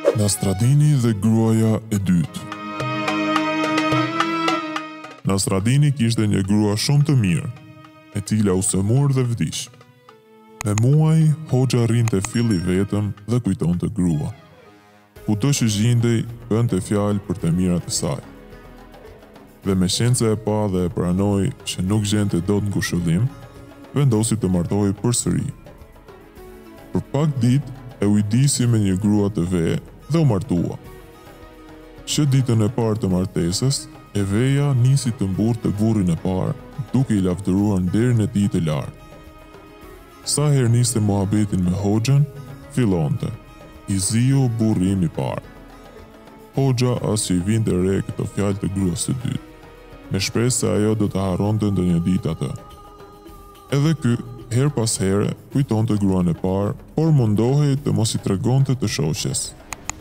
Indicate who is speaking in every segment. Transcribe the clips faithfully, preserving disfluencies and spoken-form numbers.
Speaker 1: Nastradini dhe gruaja e dytë. Nastradini kishte një grua shumë të mirë, e cila u sëmur dhe vdiq. Me muaj, Hoxha rinte filli vetëm dhe kujton të grua. Kudo që gjindej, bënte fjalë për të mirat e saj. Dhe me shence e pa dhe e pranoi që nuk gjente dot në ngushëllim, vendosi të martohej përsëri. Për pak ditë e ujdisi me një grua të ve dhe u martua. Që ditën e parë të martesës, e veja nisi të mburë të burrin e parë, duke i lavdëruar nderin e tij të lartë. Sa herë niste muhabetin me Hoxhën, fillonte: "I ziu burri im i parë." Hoxha as që i vinte re këto fjalë të gruas së dytë, me shpresë se ajo do të harronte ndonjë ditë atë. Edhe ky, her pas here, kujtonte gruan e parë, por mundohej të mos i tregonte të shoqes.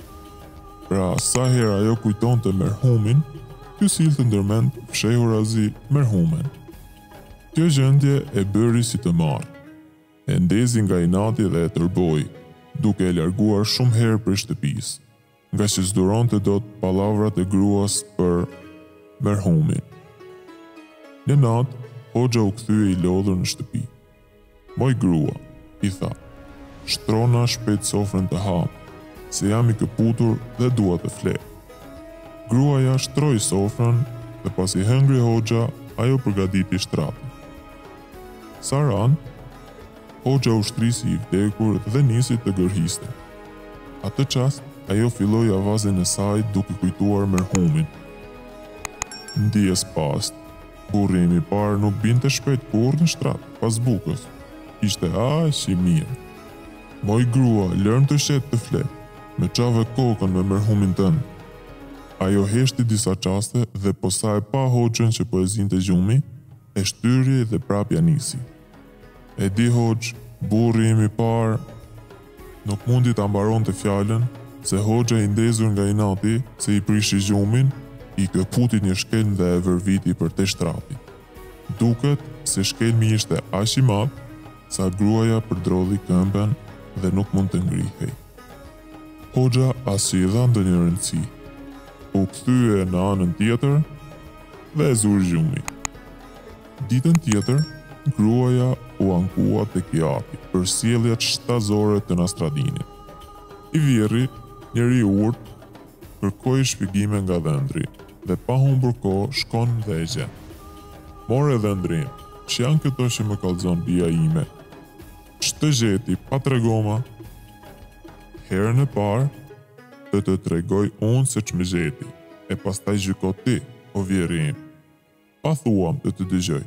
Speaker 1: Pra, sa herë ajo kujtonte merhumin, ky sillte ndërmend fshehurazi merhumen. Kjo gjendje e bëri si të marrë. E ndezi nga inati dhe e tërboi, duke e larguar shumë herë prej shtëpisë, nga që s'duronte dot pallavrat e gruas për merhumin. Një natë, Hoxha u kthye i lodhur në shtëpi. "Moj grua", i tha, "shtrona shpejt sofrën të ham, se jam i këputur dhe dua të fle." Gruaja shtroi sofrën dhe pasi hëngri Hoxha, ajo përgatiti shtratin. Sa ran, Hoxha u shtrisi i vdekur dhe nisi të gërhiste. Atë çast, ajo filloi avazin e saj duke kujtuar merhumin. Ndijes past, burri im i parë nuk binte shpejt kurrë në shtrat, pas bukës. Ishte aq i mirë. "Moj grua, lërm të shet të flet, me çave kokën me merhumin tënd." Ajo heshti disa qaste dhe posa e pa Hoxhën që po e zinte gjumi, e shtyri dhe prapja nisi. "E di Hoxh, burri im i parë." Nuk mundi ta mbaronte fjalën, se Hoxha i ndezur nga inati se i prishi gjumin, i këputi një shkelm dhe e vërviti për te shtrapi. Duket se shkelmi ishte aq i madh, sa gruaja përdrodhi këmbën dhe nuk mund të ngrihej. Hoxha as që i dha ndonjë rëndësi. U kthye në anën tjetër dhe e zuri gjumi. Ditën tjetër, gruaja u ankua tek Japi për sjelljet shtazore të Nastradinit. I vjerri, njeri i urt, kërkoi shpjegime nga dhëndri dhe pa humbur kohë shkon dhe e gjen. "More dhëndrim, që janë këto që më kallzon bia ime? Ç'të gjeti, pa tregoma?" "Herën e parë, të të tregoj unë se ç'më gjeti, e pastaj gjyko ti, o vjeri im. Pa thuam të të dëgjoj."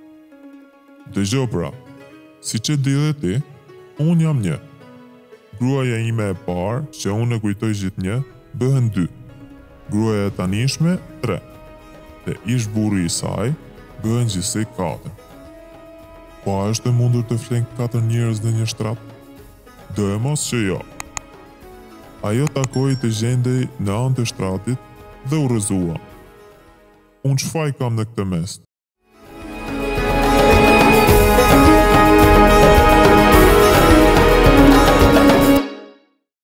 Speaker 1: "Dëgjo pra, si që di dhe ti, unë jam një. Gruaja ime e parë, që unë e kujtoj gjithnjë, bëhen dy. Gruaja e tanishme, tre. Dhe ish burri i saj, bëhen gjithsej katër." "Po a është e mundur të flen katër njerëz në një shtrat?" "Do e mos që jo." Ajo takoi të gjendej në anë të shtratit dhe u rrëzua. "Unë çfarë kam në këtë mes?